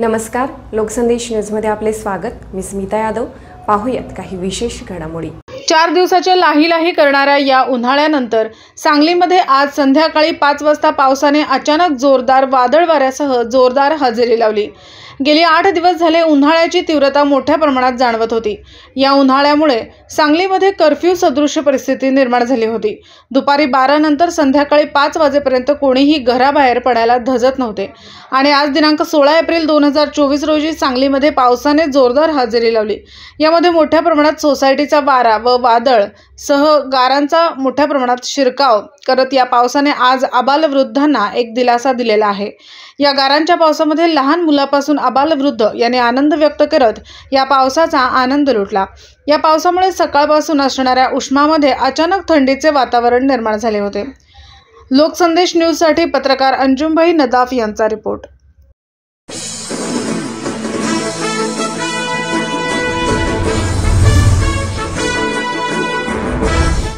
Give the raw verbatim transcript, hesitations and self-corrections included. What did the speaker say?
नमस्कार, लोकसंदेश न्यूजमध्ये आपले स्वागत। मी स्मिता यादव। पाहूयात काही विशेष घडामोडी। चार दिवसाच्या लाही लाही करणाऱ्या या उन्हाळ्यानंतर सांगलीमध्ये आज संध्याकाळी पाच वाजता पावसाने अचानक जोरदार वादळ वाऱ्यासह जोरदार हजेरी लावली। गेली आठ दिवस झाले उन्हाळ्याची तीव्रता मोठ्या प्रमाणात जाणवत होती। या उन्हाळ्यामुळे सांगलीमध्ये कर्फ्यू सदृश परिस्थिती निर्माण झाली होती। दुपारी बारा नंतर संध्याकाळी पाच वाजेपर्यंत कोणीही घराबाहेर पडायला धजत नव्हते आणि आज दिनांक सोळा एप्रिल दोन हजार चोवीस रोजी सांगलीमध्ये पावसाने जोरदार हजेरी लावली। यामध्ये मोठ्या प्रमाणात सोसायटीचा वारा व वादळ सह गारांचा मोठ्या प्रमाणात शिरकाव करत या पावसाने आज आबालवृद्धांना एक दिलासा दिलेला आहे। या गारांच्या पावसामध्ये लहान मुलापासून आबालवृद्ध यांनी आनंद व्यक्त करत या पावसाचा आनंद लुटला। या पावसामुळे सकाळपासून असणाऱ्या उष्मामध्ये अचानक थंडीचे वातावरण निर्माण झाले होते। लोकसंदेश न्यूजसाठी पत्रकार अंजुमभाई नदाफ यांचा रिपोर्ट।